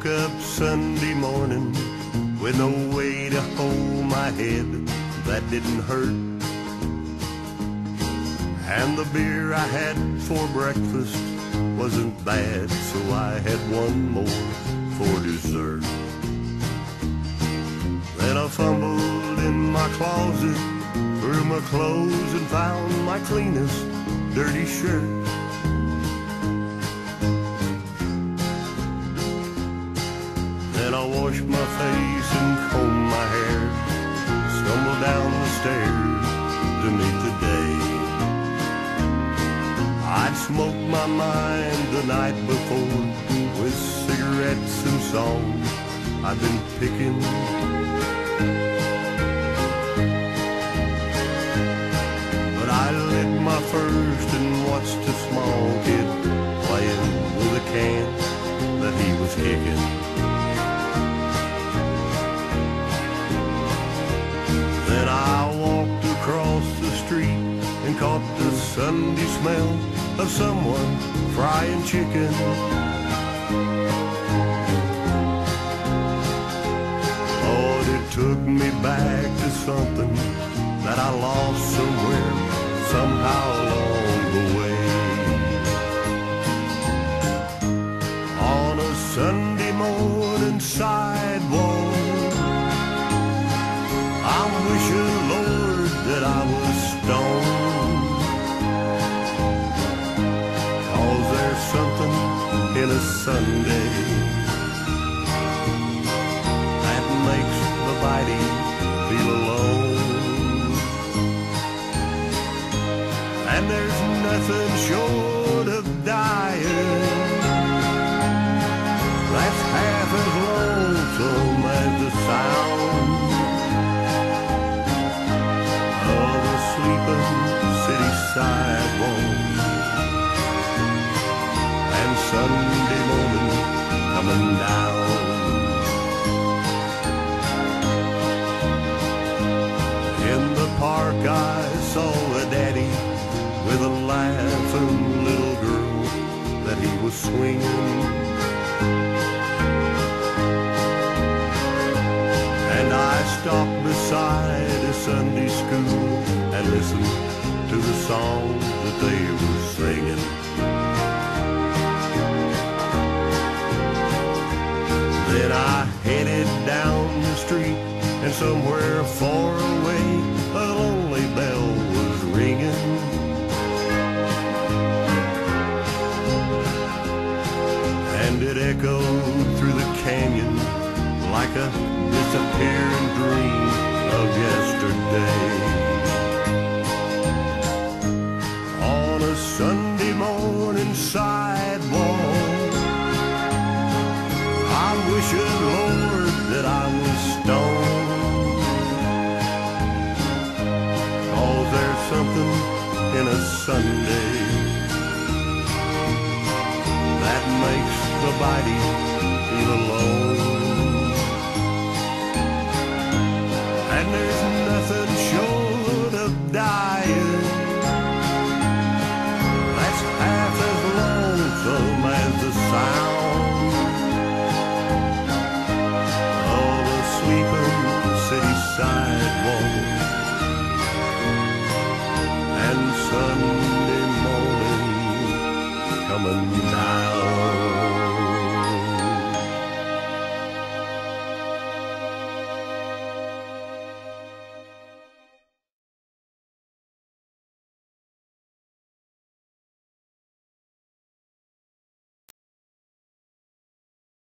woke up Sunday morning with no way to hold my head that didn't hurt. And the beer I had for breakfast wasn't bad, so I had one more for dessert. Then I fumbled in my closet, through my clothes, and found my cleanest dirty shirt. Then I washed my face and combed my hair, stumbled down the stairs to meet the day. I'd smoked my mind the night before with cigarettes and songs I'd been picking. But I lit my first and watched a small kid playing with a can that he was kicking. Then I walked across the street and caught the Sunday smell of someone frying chicken. Lord, it took me back to something that I lost somewhere, somehow along the way. On a Sunday morning sidewalk, I'm wishing, Lord, that I was stoned. 'Cause there's something in a Sunday that makes the body feel alone. And there's nothing short of dying that's half as lonesome as the sound of a sleeping city sidewalk and Sunday morning coming down. In the park I saw a daddy with a laughing little girl that he was swinging. And I stopped beside a Sunday school and listened to the songs that they were singing. Then I headed down the street, and somewhere far away a lonely bell was ringing. And it echoed through the canyon like a disappearing dream of yesterday. On a Sunday morning sidewalk, I'm wishing, Lord, that I was stoned. 'Cause there's something in a Sunday that makes the body feel alone. And there's nothing short of dying that's half as lonesome as the sound of a sleeping city sidewalk and Sunday morning coming down.